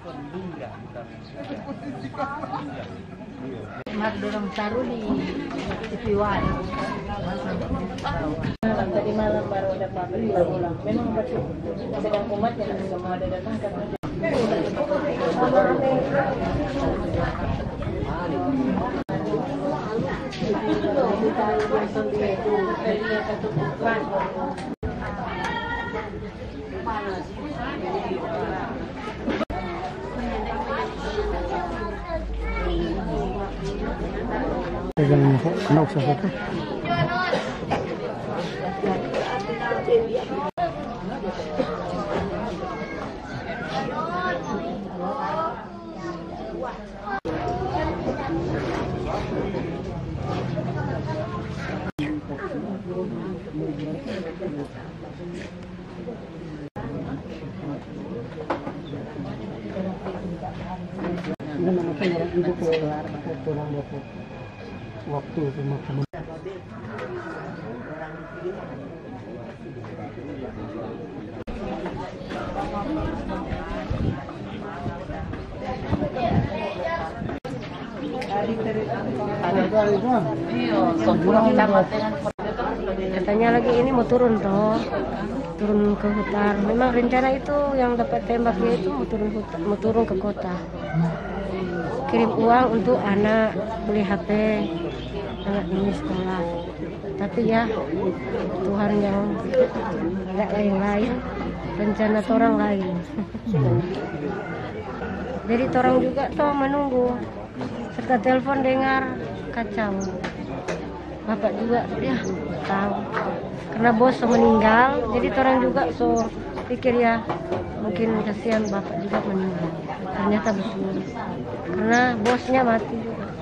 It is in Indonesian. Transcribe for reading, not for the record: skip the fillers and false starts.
Mat dorong taruh di Piwan. Tadi malam baru ada pabrik ulang. Memang betul. Sedang umatnya tidak semua ada datang karena pegang anak usah foto. Waktu pemakaman. Katanya lagi ini mau turun toh, turun ke hutan. Memang rencana itu yang dapat tembak dia itu mau turun ke kota. Kirim uang untuk anak beli HP, anak ini sekolah. Tapi ya Tuhan yang ada lain-lain, rencana orang lain. Jadi orang juga toh menunggu. Serta telepon dengar kacau. Bapak juga ya tahu. Karena bos meninggal, jadi orang juga pikir ya mungkin kasihan bapak juga meninggal. Ternyata betul. Karena bosnya mati juga.